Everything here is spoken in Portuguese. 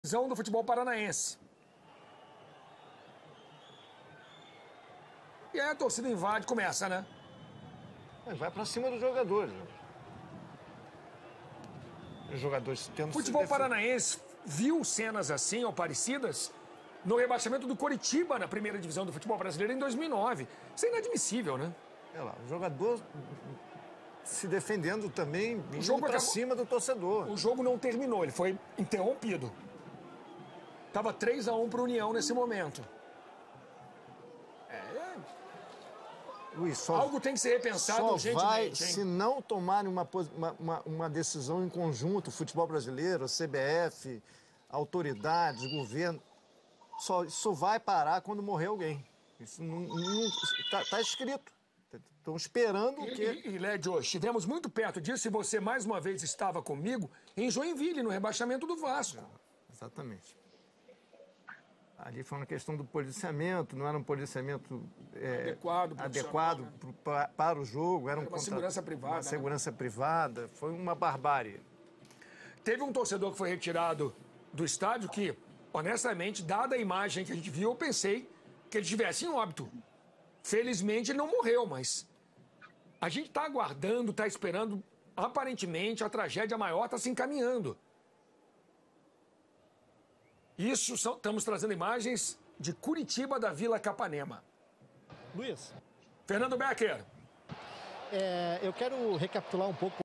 Do futebol paranaense. E aí a torcida invade, começa, né? Vai pra cima dos jogadores. Os jogadores tendo O futebol paranaense viu cenas assim ou parecidas no rebaixamento do Coritiba na primeira divisão do futebol brasileiro em 2009. Isso é inadmissível, né? É lá, o jogador se defendendo também, O jogo pra acabou... cima do torcedor. O jogo não terminou, ele foi interrompido. Tava 3-1 pro União nesse momento. Luiz, algo tem que ser repensado urgentemente. Só vai, hein? se não tomarem uma decisão em conjunto, o futebol brasileiro, a CBF, autoridades, governo, isso vai parar quando morrer alguém. Isso tá escrito. Estão esperando que... E Lédio, estivemos muito perto disso e você mais uma vez estava comigo em Joinville, no rebaixamento do Vasco. Exatamente. Ali foi uma questão do policiamento, não era um policiamento adequado para o jogo. Era uma segurança privada. Uma segurança privada. Foi uma barbárie. Teve um torcedor que foi retirado do estádio que, honestamente, dada a imagem que a gente viu, eu pensei que ele estivesse em óbito. Felizmente, ele não morreu, mas a gente está aguardando, está esperando. Aparentemente, a tragédia maior está se encaminhando. Estamos trazendo imagens de Curitiba, da Vila Capanema. Luiz. Fernando Becker. Eu quero recapitular um pouco